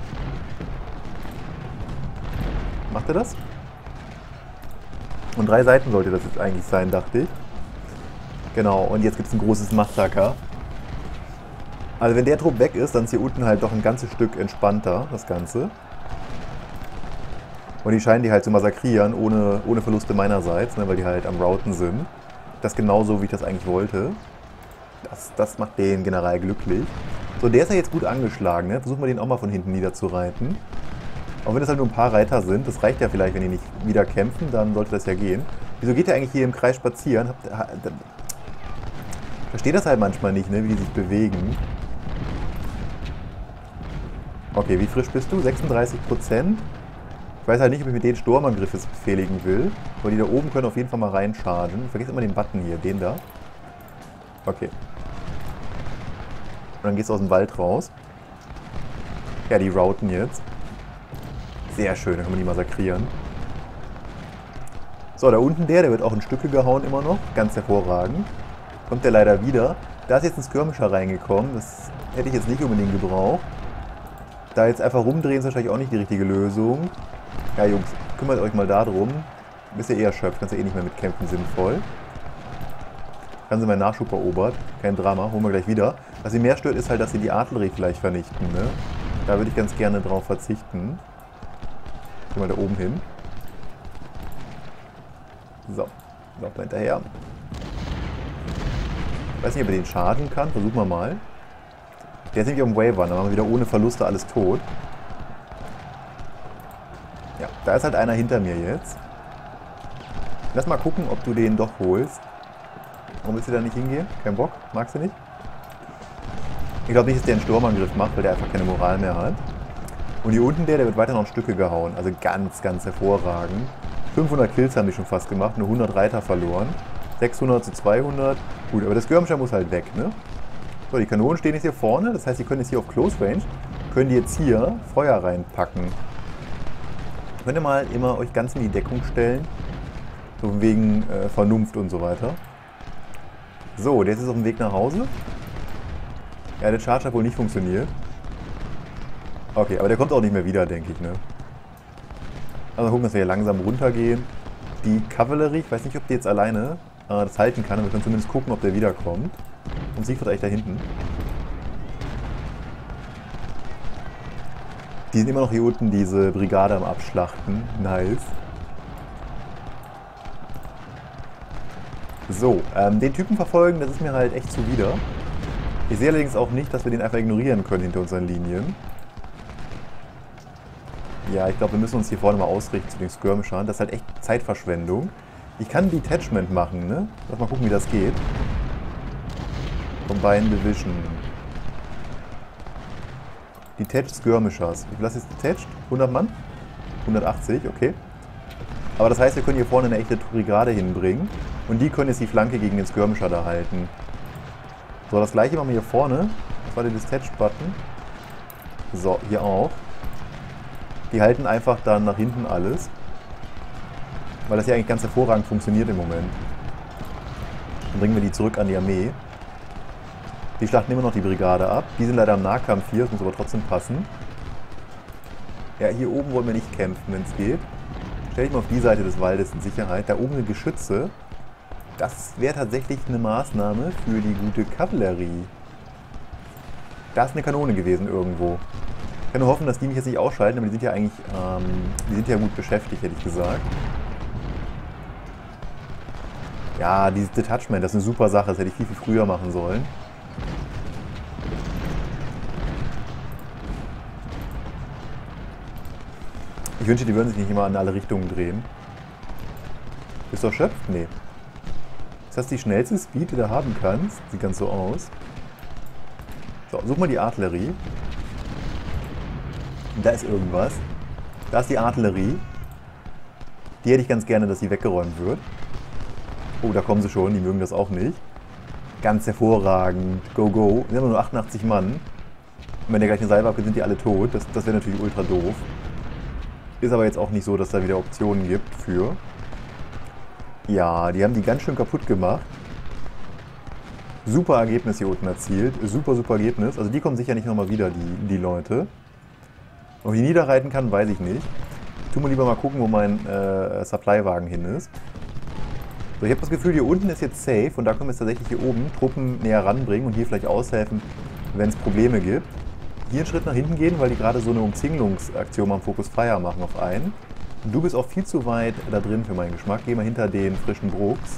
Macht er das? Und drei Seiten sollte das jetzt eigentlich sein, dachte ich. Genau, und jetzt gibt es ein großes Massaker. Also wenn der Trupp weg ist, dann ist hier unten halt doch ein ganzes Stück entspannter, das Ganze. Und die scheinen die halt zu massakrieren, ohne, ohne Verluste meinerseits, ne, weil die halt am Routen sind. Das genauso, wie ich das eigentlich wollte. Das, das macht den General glücklich. So, der ist ja jetzt gut angeschlagen, ne? Versuchen wir den auch mal von hinten niederzureiten. Auch wenn es halt nur ein paar Reiter sind, das reicht ja vielleicht, wenn die nicht wieder kämpfen, dann sollte das ja gehen. Wieso geht der eigentlich hier im Kreis spazieren? Habt, ich verstehe das halt manchmal nicht, ne, wie die sich bewegen. Okay, wie frisch bist du? sechsunddreißig Prozent. Ich weiß halt nicht, ob ich mit den Sturmangriff jetzt befehligen will. Aber die da oben können auf jeden Fall mal reinchargen. Ich vergesse immer den Button hier, den da. Okay. Und dann gehst du aus dem Wald raus. Ja, die routen jetzt. Sehr schön, dann können wir die massakrieren. So, da unten der, der wird auch in Stücke gehauen immer noch. Ganz hervorragend. Kommt der leider wieder. Da ist jetzt ein Skirmisher reingekommen. Das hätte ich jetzt nicht unbedingt gebraucht. Da jetzt einfach rumdrehen ist wahrscheinlich auch nicht die richtige Lösung. Ja, Jungs, kümmert euch mal darum. Bist ja eh erschöpft, kannst ja eh nicht mehr mitkämpfen, sinnvoll. Haben sie meinen Nachschub erobert. Kein Drama, holen wir gleich wieder. Was sie mehr stört, ist halt, dass sie die Artillerie vielleicht vernichten. Ne? Da würde ich ganz gerne drauf verzichten. Geh mal da oben hin. So, laufen wir hinterher. Ich weiß nicht, ob er den chargen kann. Versuchen wir mal. Der ist nämlich am Wavern, dann machen wir wieder ohne Verluste alles tot. Ja, da ist halt einer hinter mir jetzt. Lass mal gucken, ob du den doch holst. Warum willst du da nicht hingehen? Kein Bock? Magst du nicht? Ich glaube nicht, dass der einen Sturmangriff macht, weil der einfach keine Moral mehr hat. Und hier unten der, der wird weiter noch in Stücke gehauen. Also ganz, ganz hervorragend. fünfhundert Kills haben die schon fast gemacht, nur hundert Reiter verloren. sechshundert zu zweihundert. Gut, aber der Skirmisher muss halt weg, ne? So, die Kanonen stehen jetzt hier vorne. Das heißt, die können jetzt hier auf Close Range, können die jetzt hier Feuer reinpacken. Könnt ihr mal immer euch ganz in die Deckung stellen. So wegen äh, Vernunft und so weiter. So, der ist jetzt auf dem Weg nach Hause. Ja, der Charge hat wohl nicht funktioniert. Okay, aber der kommt auch nicht mehr wieder, denke ich, ne? Also gucken, dass wir hier langsam runtergehen. Die Kavallerie, ich weiß nicht, ob die jetzt alleine äh, das halten kann, aber wir können zumindest gucken, ob der wiederkommt. Und Siegfried eigentlich da hinten. Die sind immer noch hier unten, diese Brigade am Abschlachten. Nice. So, ähm, den Typen verfolgen, das ist mir halt echt zuwider. Ich sehe allerdings auch nicht, dass wir den einfach ignorieren können hinter unseren Linien. Ja, ich glaube, wir müssen uns hier vorne mal ausrichten zu den Skirmishern. Das ist halt echt Zeitverschwendung. Ich kann Detachment machen, ne? Lass mal gucken, wie das geht. Combined Division. Detached Skirmishers. Wie viel ist jetzt detached? hundert Mann? hundertachtzig, okay. Aber das heißt, wir können hier vorne eine echte Brigade hinbringen. Und die können jetzt die Flanke gegen den Skirmisher da halten. So, das gleiche machen wir hier vorne. Das war der Detached-Button. So, hier auch. Die halten einfach dann nach hinten alles. Weil das ja eigentlich ganz hervorragend funktioniert im Moment. Dann bringen wir die zurück an die Armee. Die schlachten immer noch die Brigade ab. Die sind leider im Nahkampf hier, das muss aber trotzdem passen. Ja, hier oben wollen wir nicht kämpfen, wenn es geht. Stell dich mal auf die Seite des Waldes in Sicherheit. Da oben sind Geschütze. Das wäre tatsächlich eine Maßnahme für die gute Kavallerie. Da ist eine Kanone gewesen irgendwo. Ich kann nur hoffen, dass die mich jetzt nicht ausschalten, aber die sind ja eigentlich, ähm, die sind ja gut beschäftigt, hätte ich gesagt. Ja, dieses Detachment, das ist eine super Sache, das hätte ich viel, viel früher machen sollen. Ich wünschte, die würden sich nicht immer in alle Richtungen drehen. Bist du erschöpft? Nee. Ist das die schnellste Speed, die du haben kannst? Sieht ganz so aus. So, such mal die Artillerie. Da ist irgendwas. Da ist die Artillerie. Die hätte ich ganz gerne, dass sie weggeräumt wird. Oh, da kommen sie schon. Die mögen das auch nicht. Ganz hervorragend. Go, go. Wir haben nur achtundachtzig Mann. Und wenn der gleich eine Salve abgeht, sind die alle tot. Das, das wäre natürlich ultra doof. Ist aber jetzt auch nicht so, dass da wieder Optionen gibt für... Ja, die haben die ganz schön kaputt gemacht. Super Ergebnis hier unten erzielt. Super, super Ergebnis. Also die kommen sicher nicht nochmal wieder, die, die Leute. Ob ich die niederreiten kann, weiß ich nicht. Ich tue mal lieber mal gucken, wo mein äh, Supply-Wagen hin ist. So, ich habe das Gefühl, hier unten ist jetzt safe und da können wir jetzt tatsächlich hier oben Truppen näher ranbringen und hier vielleicht aushelfen, wenn es Probleme gibt. Hier einen Schritt nach hinten gehen, weil die gerade so eine Umzingelungsaktion am Focus Fire machen auf einen. Du bist auch viel zu weit da drin für meinen Geschmack. Geh mal hinter den frischen Brooks.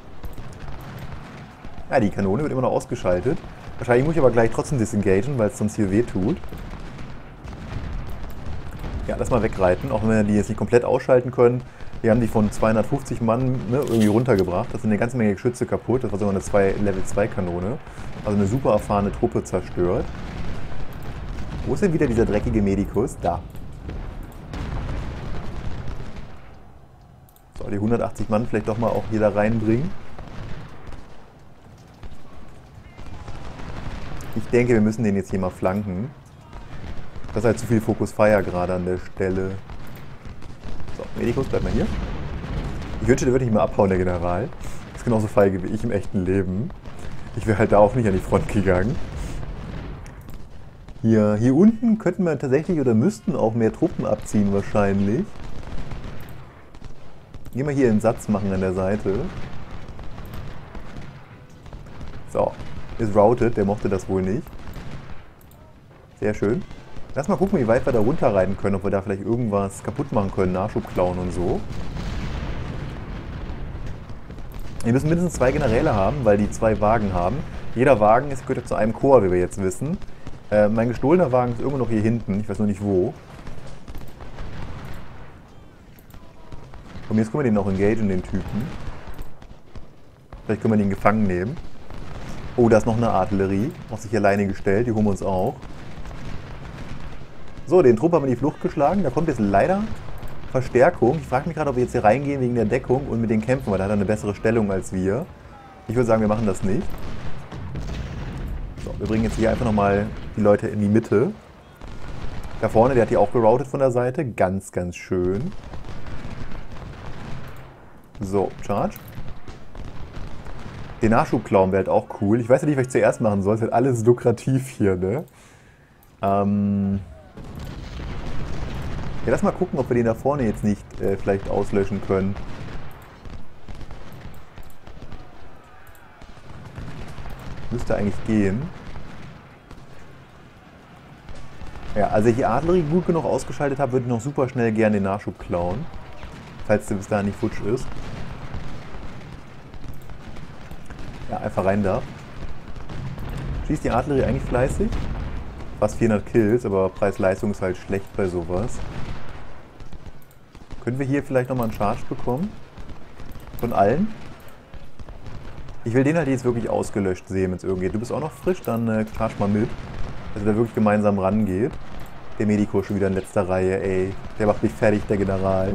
Ja, die Kanone wird immer noch ausgeschaltet. Wahrscheinlich muss ich aber gleich trotzdem disengagen, weil es sonst hier weh tut. Ja, lass mal wegreiten, auch wenn wir die jetzt nicht komplett ausschalten können. Wir haben die von zweihundertfünfzig Mann ne, irgendwie runtergebracht. Das sind eine ganze Menge Geschütze kaputt. Das war sogar eine zwei Level zwei Kanone. Also eine super erfahrene Truppe zerstört. Wo ist denn wieder dieser dreckige Medikus? Da. So, die hundertachtzig Mann vielleicht doch mal auch hier da reinbringen. Ich denke, wir müssen den jetzt hier mal flanken. Das ist halt zu viel Focus Fire gerade an der Stelle. So, Medikus, bleib mal hier. Ich wünschte, der würde nicht mehr abhauen, der General. Das ist genauso feige wie ich im echten Leben. Ich wäre halt da auch nicht an die Front gegangen. Hier, hier unten könnten wir tatsächlich oder müssten auch mehr Truppen abziehen wahrscheinlich. Gehen wir hier einen Satz machen an der Seite. So, ist routed, der mochte das wohl nicht. Sehr schön. Lass mal gucken, wie weit wir da runterreiten können, ob wir da vielleicht irgendwas kaputt machen können, Nachschub klauen und so. Wir müssen mindestens zwei Generäle haben, weil die zwei Wagen haben. Jeder Wagen ist, gehört zu einem Korps, wie wir jetzt wissen. Äh, mein gestohlener Wagen ist irgendwo noch hier hinten, ich weiß nur nicht wo. Und jetzt können wir den noch engagen, den Typen. Vielleicht können wir den gefangen nehmen. Oh, da ist noch eine Artillerie, auf sich alleine gestellt, die holen wir uns auch. So, den Trupp haben wir in die Flucht geschlagen, da kommt jetzt leider Verstärkung. Ich frage mich gerade, ob wir jetzt hier reingehen wegen der Deckung und mit denen kämpfen, weil da hat er eine bessere Stellung als wir. Ich würde sagen, wir machen das nicht. So, wir bringen jetzt hier einfach nochmal die Leute in die Mitte. Da vorne, der hat die auch geroutet von der Seite, ganz, ganz schön. So, Charge. Den Nachschub klauen wäre halt auch cool. Ich weiß ja nicht, was ich zuerst machen soll. Es wird alles lukrativ hier, ne? Ähm... Ja, lass mal gucken, ob wir den da vorne jetzt nicht äh, vielleicht auslöschen können. Müsste eigentlich gehen. Ja, als ich die Artillerie gut genug ausgeschaltet habe, würde ich noch super schnell gerne den Nachschub klauen. Falls der bis dahin nicht futsch ist. Ja, einfach rein da. Schießt die Artillerie eigentlich fleißig? Fast vierhundert Kills, aber Preis-Leistung ist halt schlecht bei sowas. Können wir hier vielleicht nochmal einen Charge bekommen? Von allen? Ich will den halt jetzt wirklich ausgelöscht sehen, wenn es irgendwie geht. Du bist auch noch frisch, dann äh, charge mal mit. Dass er da wirklich gemeinsam rangeht. Der Medico schon wieder in letzter Reihe, ey. Der macht mich fertig, der General.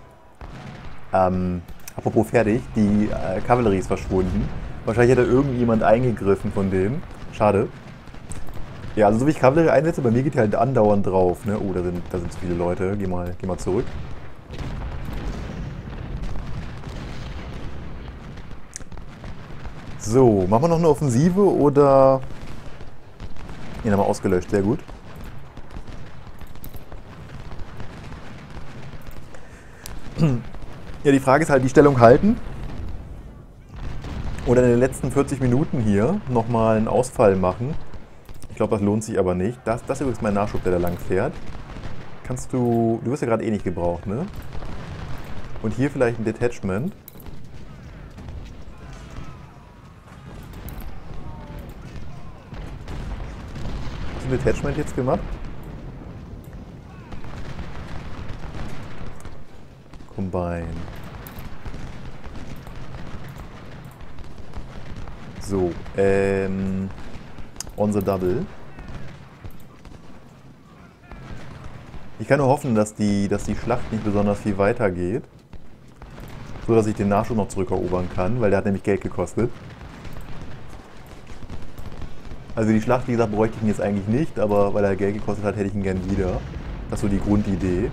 Ähm, apropos fertig, die äh, Kavallerie ist verschwunden. Wahrscheinlich hat da irgendjemand eingegriffen von denen. Schade. Ja, also so wie ich Kavallerie einsetze, bei mir geht die halt andauernd drauf. Ne? Oh, da sind, da sind zu viele Leute. Geh mal, geh mal zurück. So, machen wir noch eine Offensive oder... Den haben wir ausgelöscht, sehr gut. Ja, die Frage ist halt, die Stellung halten. Oder in den letzten vierzig Minuten hier nochmal einen Ausfall machen. Ich glaube, das lohnt sich aber nicht. Das, das ist übrigens mein Nachschub, der da lang fährt. Kannst du... Du wirst ja gerade eh nicht gebraucht, ne? Und hier vielleicht ein Detachment. Hast du ein Detachment jetzt gemacht? Combine. So, ähm... on the double. Ich kann nur hoffen, dass die, dass die Schlacht nicht besonders viel weitergeht. So, dass ich den Nachschub noch zurückerobern kann, weil der hat nämlich Geld gekostet. Also die Schlacht, wie gesagt, bräuchte ich ihn jetzt eigentlich nicht, aber weil er Geld gekostet hat, hätte ich ihn gern wieder. Das ist so die Grundidee.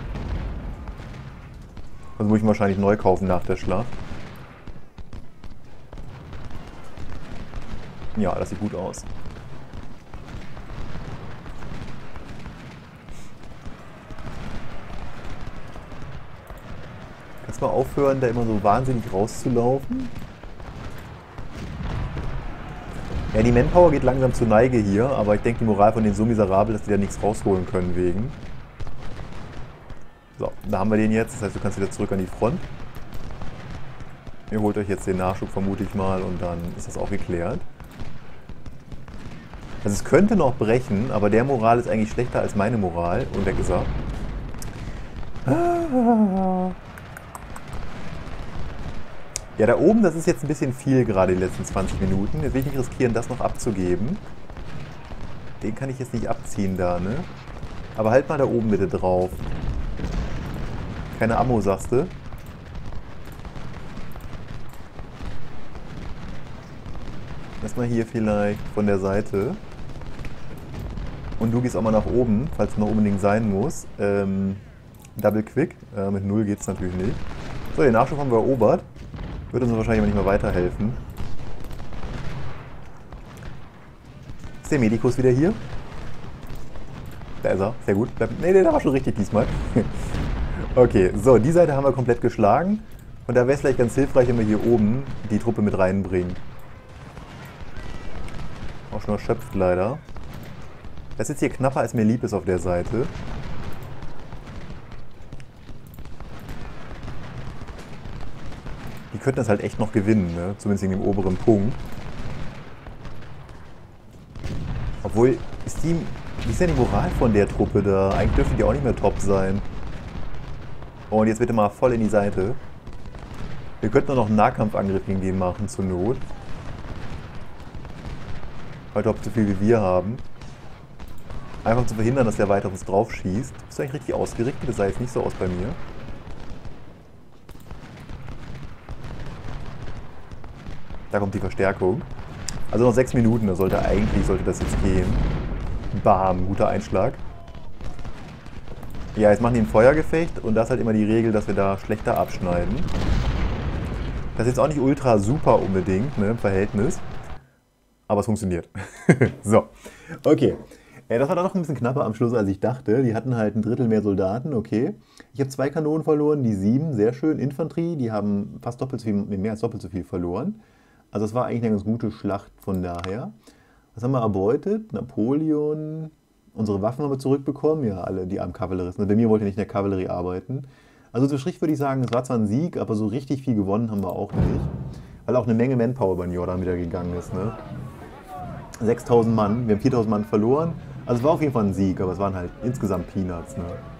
Also muss ich ihn wahrscheinlich neu kaufen nach der Schlacht. Ja, das sieht gut aus. Kannst du mal aufhören, da immer so wahnsinnig rauszulaufen? Ja, die Manpower geht langsam zur Neige hier, aber ich denke, die Moral von denen ist so miserabel, dass die da nichts rausholen können wegen. So, da haben wir den jetzt, das heißt, du kannst wieder zurück an die Front. Ihr holt euch jetzt den Nachschub, vermute ich mal, und dann ist das auch geklärt. Also es könnte noch brechen, aber der Moral ist eigentlich schlechter als meine Moral, und weg ist er. Ja, da oben, das ist jetzt ein bisschen viel gerade die letzten zwanzig Minuten. Jetzt will ich nicht riskieren, das noch abzugeben. Den kann ich jetzt nicht abziehen da, ne? Aber halt mal da oben bitte drauf. Keine Ammo, sagst du? Erstmal hier vielleicht von der Seite. Und du gehst auch mal nach oben, falls es noch unbedingt sein muss. Ähm, Double Quick. Äh, mit null geht es natürlich nicht. So, den Nachschub haben wir erobert. Wird uns wahrscheinlich aber nicht mehr weiterhelfen. Ist der Medikus wieder hier? Da ist er. Sehr gut. Ne, der war schon richtig diesmal. Okay, so, die Seite haben wir komplett geschlagen. Und da wäre es vielleicht ganz hilfreich, wenn wir hier oben die Truppe mit reinbringen. Auch schon erschöpft leider. Das ist jetzt hier knapper, als mir lieb ist auf der Seite. Die könnten das halt echt noch gewinnen, ne? Zumindest in dem oberen Punkt. Obwohl, ist die, wie ist denn die Moral von der Truppe da? Eigentlich dürfte die auch nicht mehr top sein. Oh, und jetzt bitte mal voll in die Seite. Wir könnten noch einen Nahkampfangriff gegen den machen, zur Not. Halt ob so viel wie wir haben. Einfach zu verhindern, dass der weiter auf uns drauf schießt. Bist du eigentlich richtig ausgerichtet? Das sah jetzt nicht so aus bei mir. Da kommt die Verstärkung. Also noch sechs Minuten, da sollte eigentlich sollte das jetzt gehen. Bam, guter Einschlag. Ja, jetzt machen die ein Feuergefecht und da ist halt immer die Regel, dass wir da schlechter abschneiden. Das ist jetzt auch nicht ultra super unbedingt, ne, im Verhältnis. Aber es funktioniert. So, okay. Ja, das war dann noch ein bisschen knapper am Schluss, als ich dachte. Die hatten halt ein Drittel mehr Soldaten, okay. Ich habe zwei Kanonen verloren, die sieben, sehr schön. Infanterie, die haben fast doppelt so viel, mehr als doppelt so viel verloren. Also es war eigentlich eine ganz gute Schlacht von daher. Was haben wir erbeutet? Napoleon. Unsere Waffen haben wir zurückbekommen. Ja, alle die armen Kavalleristen. Bei mir wollte ich nicht in der Kavallerie arbeiten. Also zum Strich würde ich sagen, es war zwar ein Sieg, aber so richtig viel gewonnen haben wir auch nicht. Weil auch eine Menge Manpower über den Jordan wieder gegangen ist. Ne? sechstausend Mann, wir haben viertausend Mann verloren. Also es war auf jeden Fall ein Sieg, aber es waren halt insgesamt Peanuts. Ne?